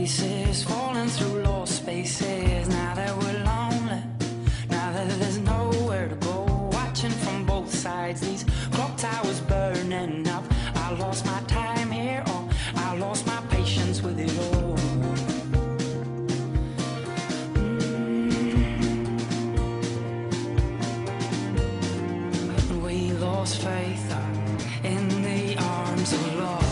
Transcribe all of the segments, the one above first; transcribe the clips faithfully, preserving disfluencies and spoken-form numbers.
places, falling through lost spaces. Now that we're lonely, now that there's nowhere to go, watching from both sides, these clock towers burning up. I lost my time here, or I lost my patience with it all. Mm. We lost faith in the arms of love.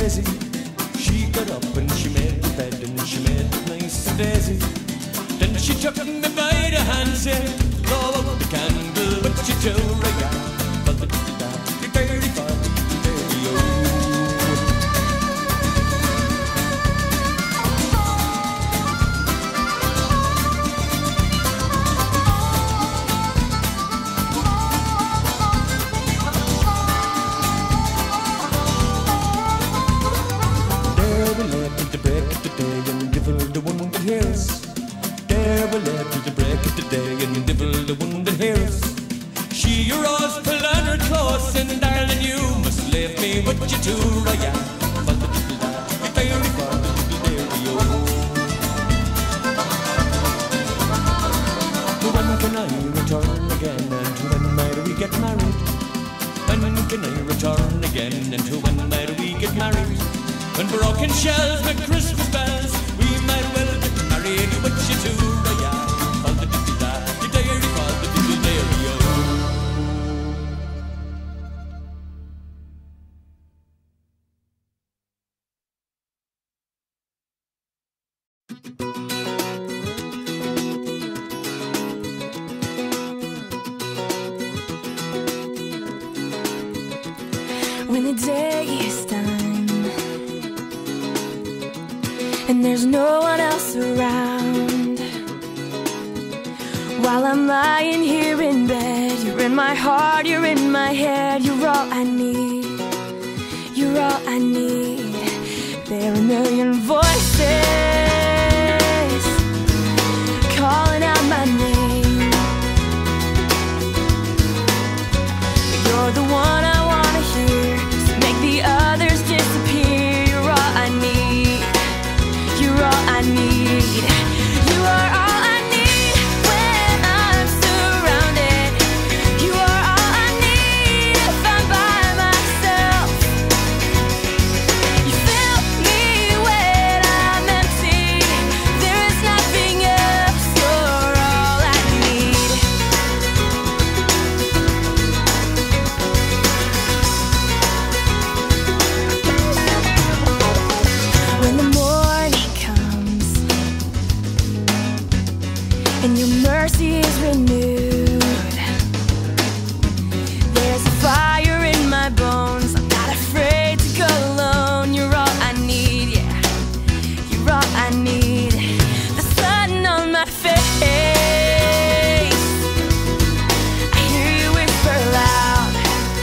lazy. She got up and she made the bed and she made it nice and daisy. Then she took me by the hand, said, blow out the candle, but you do right out. When the day is done and there's no one else around, while I'm lying here in bed, you're in my heart, you're in my head. You're all I need, you're all I need. There are a million voices calling out my name, but you're the one I wanna hear, so make the others disappear. You're all I need, you're all I need. You are all I need when I'm surrounded. You are all I need if I'm by myself. You fill me when I'm empty. There is nothing else. You're all I need. When the morning comes and your mercy is renewed, there's a fire in my bones. I'm not afraid to go alone. You're all I need, yeah. You're all I need. The sun on my face, I hear you whisper loud.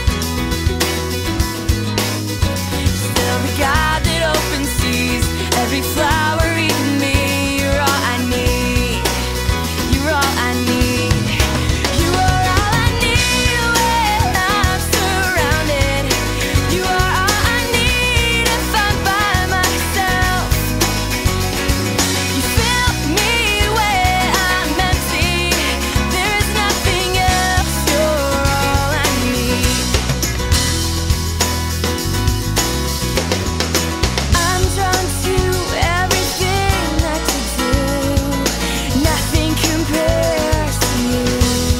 Still the God that opens seas, every flower in me. You're all I need, you're all I need. You are all I need when I'm surrounded. You are all I need if I'm by myself. You fill me when I'm empty. There is nothing else. You're all I need. I'm drawn to everything that you do. Nothing compares to you.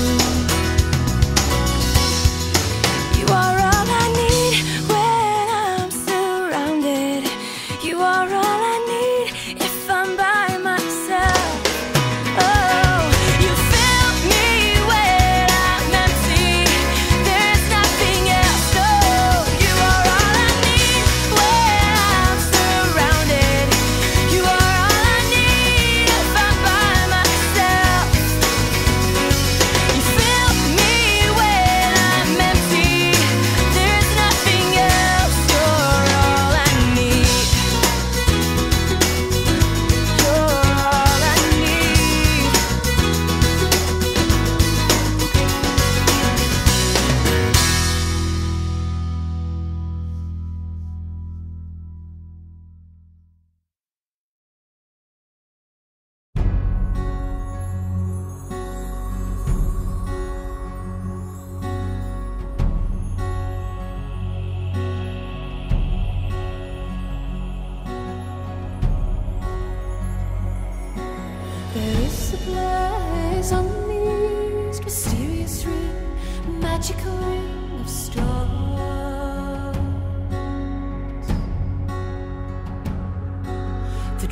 You are all I need when I'm surrounded. You are all I need if I'm by myself. Oh, you fill me when I'm empty. There's nothing else. Oh, you are all I need when I'm surrounded. You are all I need if I'm by myself. You fill me when I'm empty. There's nothing else. You're all I need. You're all I need. There is a place on the east, mysterious ring, magical ring of stars.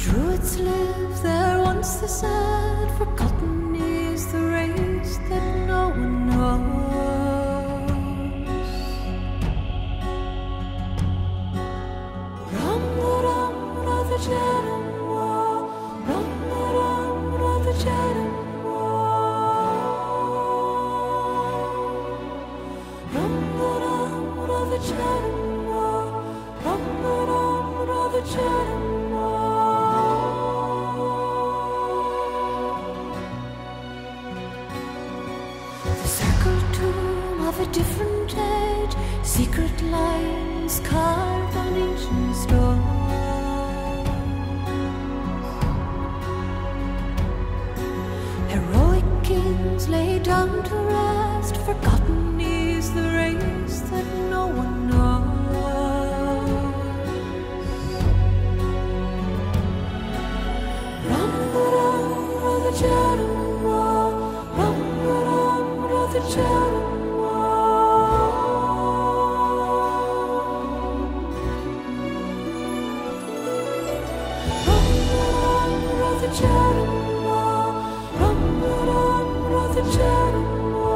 Druids live there once, they said. Forgotten is the race that no one knows. Rum the rum the Chatham War. Rum the rum the Chatham War. Rum the rum the Chatham War. Rum the rum the Chatham War. Of a different age, secret lines carved on ancient stone. Heroic kings lay down to rest. Forgotten is the race that no one knows. Rum the rum the Chatham War. Rum the rum the Chatham. The Chatham War, rum the rum the Chatham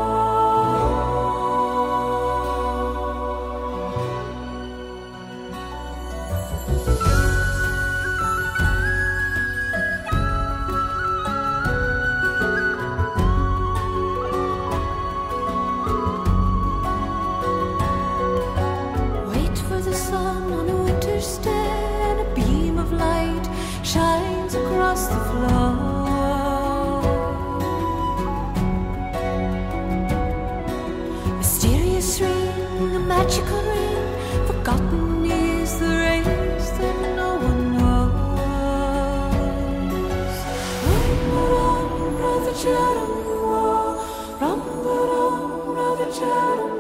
Wait for the sun on a winter's day, and a beam of light shines across the floor. Mysterious ring, a magical ring. Forgotten is the race that no one knows. Rum the rum the Chatham War. Rum the rum the Chatham